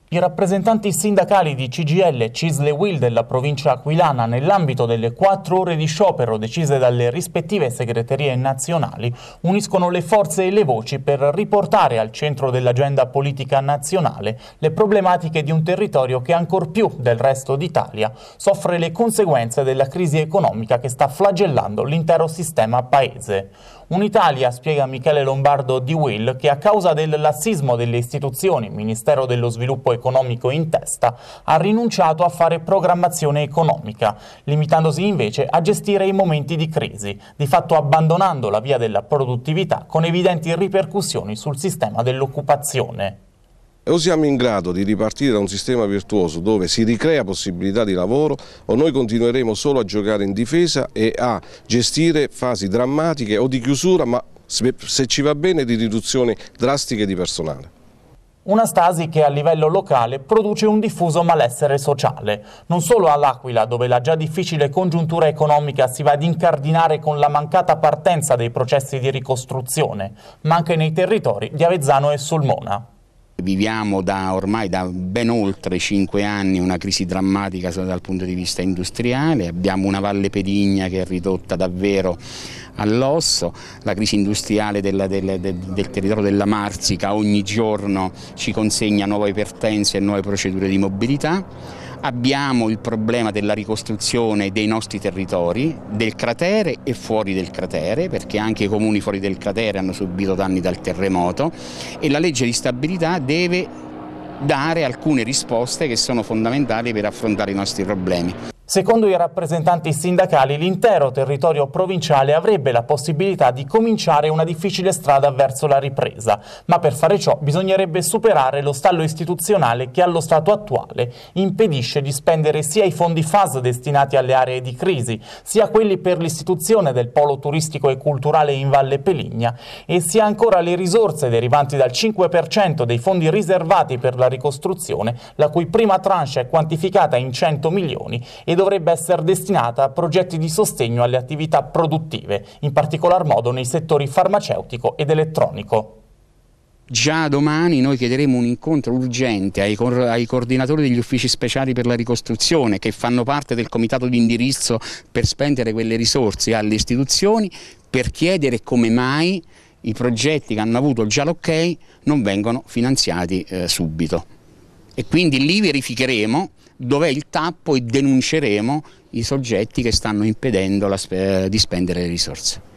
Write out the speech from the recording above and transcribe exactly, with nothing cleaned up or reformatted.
I rappresentanti sindacali di C G I L, C I S L e U I L della provincia aquilana, nell'ambito delle quattro ore di sciopero decise dalle rispettive segreterie nazionali, uniscono le forze e le voci per riportare al centro dell'agenda politica nazionale le problematiche di un territorio che ancor più del resto d'Italia soffre le conseguenze della crisi economica che sta flagellando l'intero sistema paese. Un'Italia, spiega Michele Lombardo di U I L, che a causa del lassismo delle istituzioni, Ministero dello Sviluppo Economico in testa, ha rinunciato a fare programmazione economica, limitandosi invece a gestire i momenti di crisi, di fatto abbandonando la via della produttività con evidenti ripercussioni sul sistema dell'occupazione. O siamo in grado di ripartire da un sistema virtuoso dove si ricrea possibilità di lavoro, o noi continueremo solo a giocare in difesa e a gestire fasi drammatiche o di chiusura, ma se ci va bene di riduzioni drastiche di personale. Una stasi che a livello locale produce un diffuso malessere sociale, non solo all'Aquila, dove la già difficile congiuntura economica si va ad incardinare con la mancata partenza dei processi di ricostruzione, ma anche nei territori di Avezzano e Sulmona. Viviamo da ormai da ben oltre cinque anni una crisi drammatica dal punto di vista industriale, abbiamo una Valle Pedigna che è ridotta davvero all'osso, la crisi industriale del, del, del, del territorio della Marsica ogni giorno ci consegna nuove vertenze e nuove procedure di mobilità. Abbiamo il problema della ricostruzione dei nostri territori, del cratere e fuori del cratere, perché anche i comuni fuori del cratere hanno subito danni dal terremoto e la legge di stabilità deve dare alcune risposte che sono fondamentali per affrontare i nostri problemi. Secondo i rappresentanti sindacali, l'intero territorio provinciale avrebbe la possibilità di cominciare una difficile strada verso la ripresa, ma per fare ciò bisognerebbe superare lo stallo istituzionale che allo stato attuale impedisce di spendere sia i fondi F A S destinati alle aree di crisi, sia quelli per l'istituzione del polo turistico e culturale in Valle Peligna, e sia ancora le risorse derivanti dal cinque per cento dei fondi riservati per la ricostruzione, la cui prima tranche è quantificata in cento milioni e dovrebbe essere destinata a progetti di sostegno alle attività produttive, in particolar modo nei settori farmaceutico ed elettronico. Già domani noi chiederemo un incontro urgente ai, ai coordinatori degli uffici speciali per la ricostruzione che fanno parte del comitato di indirizzo per spendere quelle risorse alle istituzioni per chiedere come mai i progetti che hanno avuto già l'ok non vengono finanziati eh, subito. E quindi lì verificheremo dov'è il tappo e denunceremo i soggetti che stanno impedendo la, di spendere le risorse.